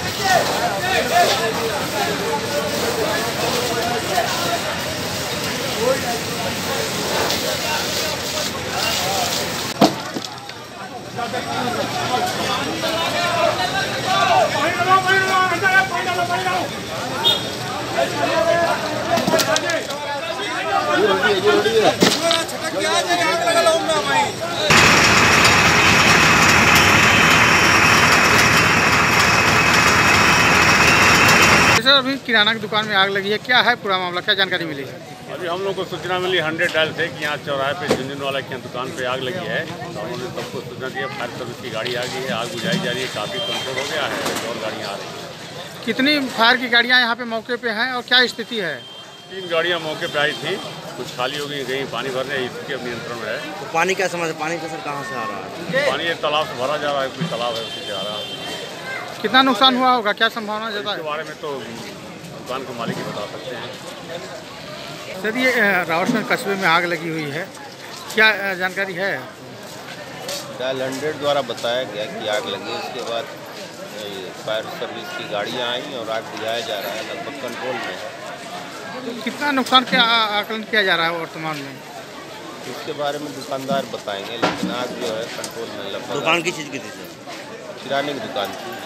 Sir, अभी किराना की दुकान में आग लगी है, क्या है पूरा मामला, क्या जानकारी मिली है? अभी हम लोग को सूचना मिली 100 डायल से कि यहाँ चौराहे पे झुंझुनवाला की दुकान पे आग लगी है। तो उन्होंने सबको सूचना दिया, फायर सर्विस की गाड़ी आ गई है, आग बुझाई जा रही है, काफ़ी कंट्रोल हो गया है और गाड़ियाँ आ रही हैं। कितनी फायर की गाड़ियाँ यहाँ पे मौके पे हैं और क्या स्थिति है? 3 गाड़ियाँ मौके पे आई थी, कुछ खाली हो गई, गई पानी भरने, इसके नियंत्रण में है। तो पानी क्या समझ, पानी का सर कहाँ से आ रहा है? पानी एक तालाब से भरा जा रहा है, कोई तालाब है उसी से आ रहा है। कितना नुकसान हुआ होगा, क्या संभावना ज़्यादा है? इसके बारे में तो दुकान के मालिक ही बता सकते हैं। सर, ये रावतगंज कस्बे में आग लगी हुई है, क्या जानकारी है? डायल 100 द्वारा बताया गया कि आग लगी है। उसके बाद फायर सर्विस की गाड़ियां आई और आग बुझाया जा रहा है, लगभग कंट्रोल में है। कितना नुकसान का आकलन किया जा रहा है वर्तमान में? इसके बारे में दुकानदार बताएंगे, लेकिन आग जो है कंट्रोल में लगभग। दुकान की चीज़ की थी सर? किराने की दुकान थी।